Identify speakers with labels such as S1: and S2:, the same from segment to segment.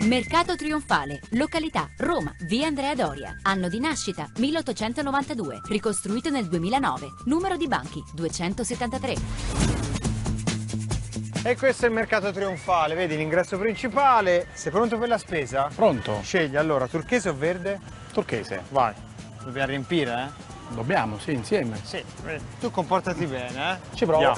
S1: Mercato Trionfale, località Roma, via Andrea Doria. Anno di nascita 1892, ricostruito nel 2009. Numero di banchi 273.
S2: E questo è il Mercato Trionfale, vedi l'ingresso principale. Sei pronto per la spesa?
S3: Pronto?
S2: Scegli allora, turchese o verde?
S3: Turchese.
S2: Vai, dobbiamo riempire, eh?
S3: Dobbiamo, sì, insieme.
S2: Sì, tu comportati bene, eh?
S3: Ci provo.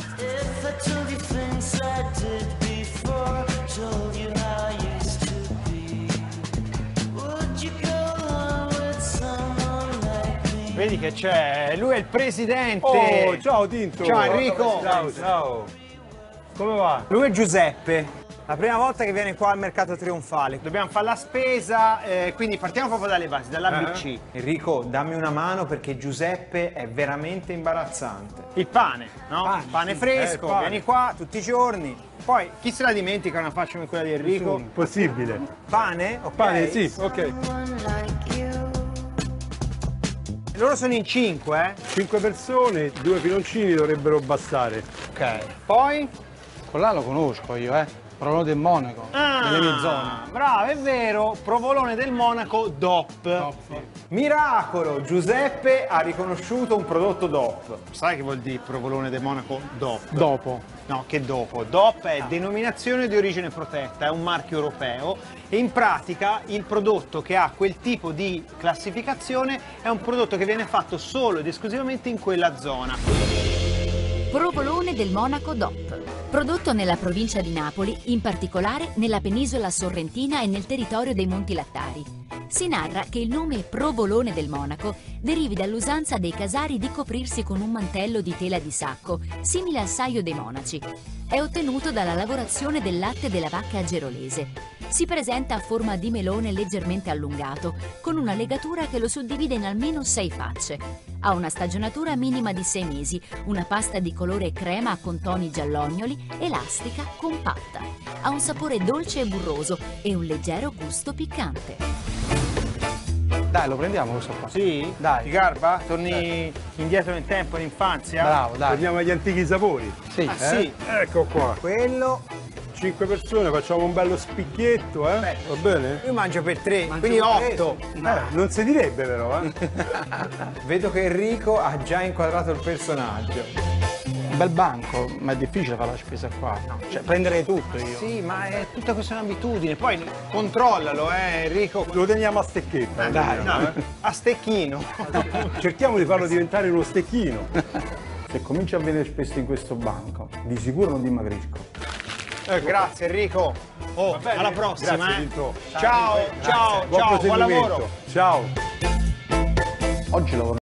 S2: Vedi che c'è, lui è il presidente.
S4: Oh, ciao Tinto.
S2: Ciao Enrico.
S4: Ciao, ciao.
S2: Come va? Lui è Giuseppe. La prima volta che viene qua al Mercato Trionfale. Dobbiamo fare la spesa, quindi partiamo proprio dalle basi, dall'ABC. Enrico, dammi una mano perché Giuseppe è veramente imbarazzante. Il pane, no? Pane fresco,
S4: pane.
S2: vieni qua tutti i giorni. Poi, chi se la dimentica una faccia come quella di Enrico?
S4: Impossibile.
S2: Pane? Ok.
S4: Pane, sì, ok.
S2: Loro sono in 5, eh?
S4: 5 persone, 2 piloncini dovrebbero bastare.
S2: Ok. Poi?
S3: Quello là lo conosco io, Provolone del Monaco, nelle mie zone.
S2: Bravo, è vero, provolone del Monaco DOP. Miracolo, Giuseppe ha riconosciuto un prodotto DOP. Sai che vuol dire provolone del Monaco DOP?
S3: Dopo.
S2: No, che dopo. DOP è denominazione di origine protetta, è un marchio europeo e in pratica il prodotto che ha quel tipo di classificazione è un prodotto che viene fatto solo ed esclusivamente in quella zona.
S1: Provolone del Monaco DOP. Prodotto nella provincia di Napoli, in particolare nella penisola sorrentina e nel territorio dei Monti Lattari. Si narra che il nome Provolone del Monaco derivi dall'usanza dei casari di coprirsi con un mantello di tela di sacco, simile al saio dei monaci. È ottenuto dalla lavorazione del latte della vacca gerolese. Si presenta a forma di melone leggermente allungato, con una legatura che lo suddivide in almeno 6 facce. Ha una stagionatura minima di 6 mesi, una pasta di colore crema con toni giallognoli, elastica, compatta. Ha un sapore dolce e burroso e un leggero gusto piccante.
S3: Dai, lo prendiamo questo qua.
S2: Sì?
S3: Dai.
S2: Ti garba? Torni indietro nel tempo, in infanzia?
S3: Bravo, dai.
S4: Torniamo agli antichi sapori.
S3: Sì.
S2: Sì.
S4: Ecco qua.
S2: Quello,
S4: 5 persone, facciamo un bello spicchietto, eh? Va bene?
S2: io mangio per 3, quindi 8.
S4: Non si direbbe però, eh?
S2: Vedo che Enrico ha già inquadrato il personaggio.
S3: Un bel banco, ma è difficile fare la spesa qua. No. Cioè, prenderei tutto io.
S2: Sì, ma è tutta questione di abitudine. Poi controllalo, Enrico.
S4: Lo teniamo a stecchetta.
S3: Dai,
S2: No, a stecchino.
S4: Cerchiamo di farlo diventare uno stecchino.
S3: Se cominci a venire spesso in questo banco, di sicuro non dimagrisco.
S2: Grazie Enrico. Oh,
S4: bene?
S2: alla prossima.
S4: Grazie, Tinto.
S2: Ciao, ciao,
S4: Buon
S2: ciao, buon
S4: proseguimento.
S2: lavoro.
S4: Ciao.
S3: Oggi lavoro